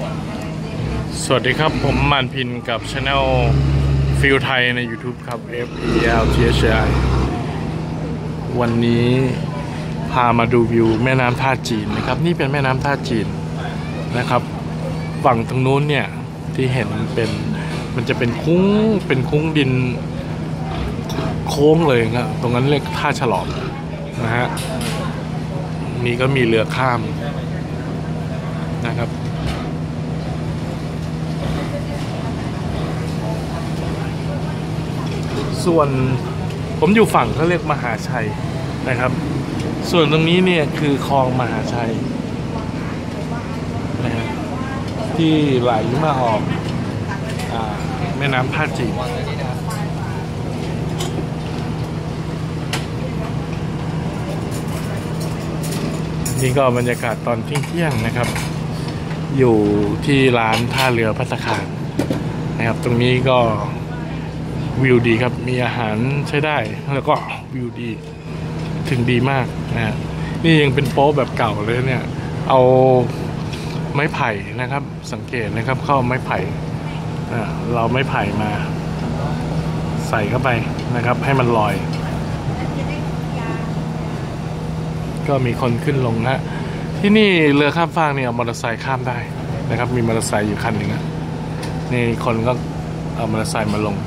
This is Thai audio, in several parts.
สวัสดีครับผมมานพินกับช anel ฟิลไทยใน YouTube ครับ FELTHI วันนี้พามาดูวิวแม่น้ำท่าจีนนะครับนี่เป็นแม่น้ำท่าจีนนะครับฝั่งตรงนู้นเนี่ยที่เห็นมันจะเป็นคุ้งดินโค้งเลยนะตรงนั้นเรียกท่าฉลอมนะฮะนี่ก็มีเรือข้ามนะครับส่วนผมอยู่ฝั่งเขาเรียกมหาชัยนะครับส่วนตรงนี้เนี่ยคือคลองมหาชัยนะฮะที่ไหลมาออกแม่น้ำท่าจีนนี่ก็บรรยากาศตอนเที่ยงนะครับอยู่ที่ร้านท่าเรือภัตตาคารนะครับตรงนี้ก็วิวดีครับมีอาหารใช้ได้แล้วก็วิวดีถึงดีมากนะฮะนี่ยังเป็นโป๊ะแบบเก่าเลยเนี่ยเอาไม้ไผ่นะครับสังเกตนะครับเข้าไม้ไผ่เราไม้ไผ่มาใส่เข้าไปนะครับให้มันลอยก็มีคนขึ้นลงนะที่นี่เรือข้ามฟากเนี่ยเอามอเตอร์ไซค์ข้ามได้นะครับมีมอเตอร์ไซค์อยู่คันหนึ่งนะนี่คนก็เอามอเตอร์ไซค์มาลง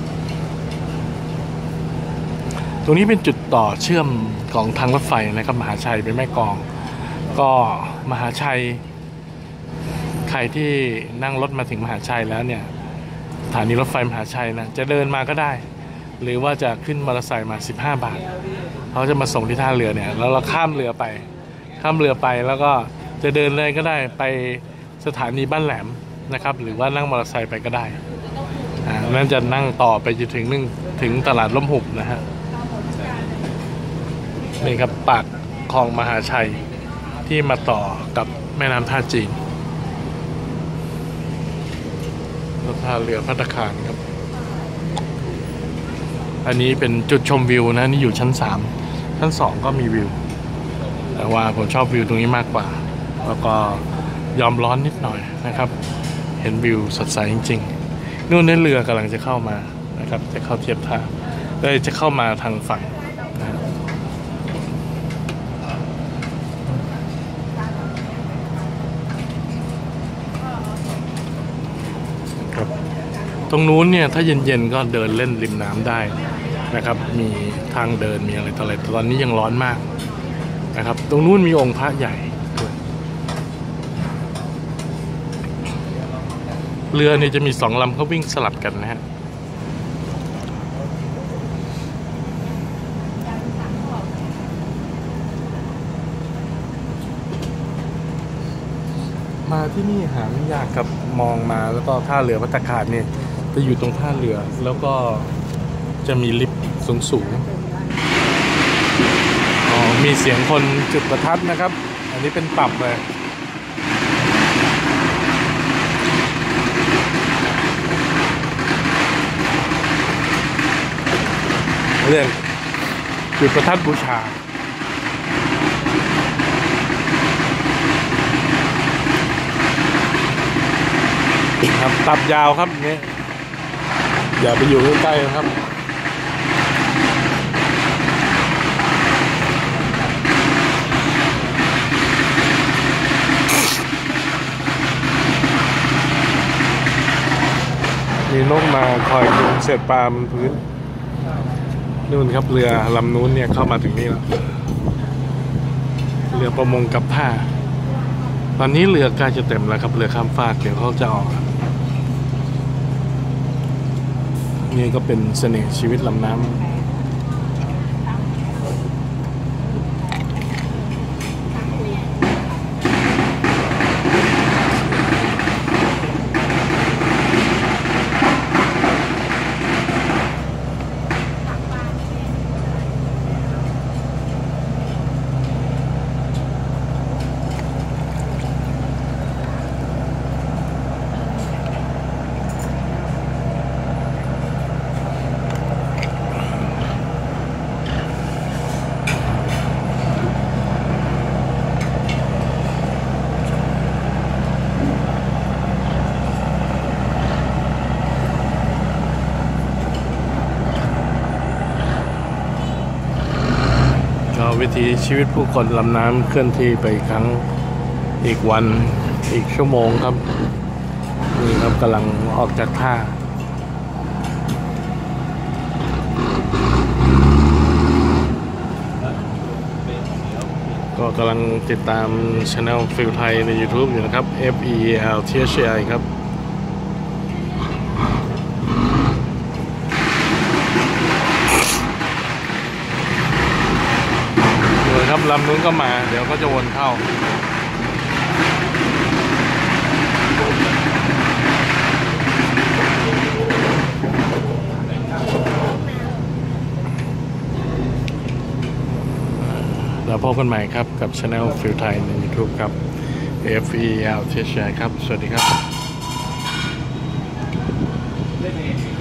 ตรงนี้เป็นจุดต่อเชื่อมของทางรถไฟนะครับมหาชัยไปแม่กลองก็มหาชัยใครที่นั่งรถมาถึงมหาชัยแล้วเนี่ยสถานีรถไฟมหาชัยนะจะเดินมาก็ได้หรือว่าจะขึ้นมอเตอร์ไซค์มา15 บาทเขาจะมาส่งที่ท่าเรือเนี่ยแล้วเราข้ามเรือไปแล้วก็จะเดินเลยก็ได้ไปสถานีบ้านแหลมนะครับหรือว่านั่งมอเตอร์ไซค์ไปก็ได้นั่นจะนั่งต่อไปจนถึงตลาดล่มหุบนะฮะนี่ครับปากคลองมหาชัยที่มาต่อกับแม่น้ำท่าจีนท่าเรือภัตตาคารครับอันนี้เป็นจุดชมวิวนะนี่อยู่ชั้น3ชั้น2ก็มีวิวแต่ว่าผมชอบวิวตรงนี้มากกว่าแล้วก็ยอมร้อนนิดหน่อยนะครับเห็นวิวสดใสจริงๆนู่นเรือกำลังจะเข้ามานะครับจะเข้าเทียบท่าเลยจะเข้ามาทางฝั่งนะครับตรงนู้นเนี่ยถ้าเย็นๆก็เดินเล่นริมน้ำได้นะครับมีทางเดินมีอะไรต่ออะไรตอนนี้ยังร้อนมากนะครับตรงนู้นมีองค์พระใหญ่เรือเนี่ยจะมี2 ลำเขาวิ่งสลับกันนะฮะมาที่นี่หาไม่ยากครับมองมาแล้วก็ท่าเรือภัตตาคารเนี่ยจะอยู่ตรงท่าเรือแล้วก็จะมีลิฟต์สูงมีเสียงคนจุดประทัดนะครับอันนี้เป็นปับเลยเรื่องจุดประทัดบูชาครับตับยาวครับนี้อย่าไปอยู่ใกล้ๆนะครับมีนกมาคอยกินเศษปลาบนพื้นนู่นครับเรือลำนู้นเนี่ยเข้ามาถึงนี่แล้วเรือประมงกับท่าตอนนี้เรือใกล้จะเต็มแล้วครับเรือข้ามฟากเดี๋ยวเขาจะออกนี่ก็เป็นเสน่ห์ชีวิตลำน้ำวิถีชีวิตผู้คนลำน้ำเคลื่อนที่ไปอีกครั้งอีกวันอีกชั่วโมงครับนี่ครับกำลังออกจากท่าก็กำลังติดตาม Channel ฟิลไทยใน YouTube อยู่นะครับ FELTHI ครับเลยครับลำนู้นก็มาเดี๋ยวก็จะวนเข้าเราพบกันใหม่ครับกับ Channel ฟิลไทยใน YouTube ครับ FELTHI ครับสวัสดีครับ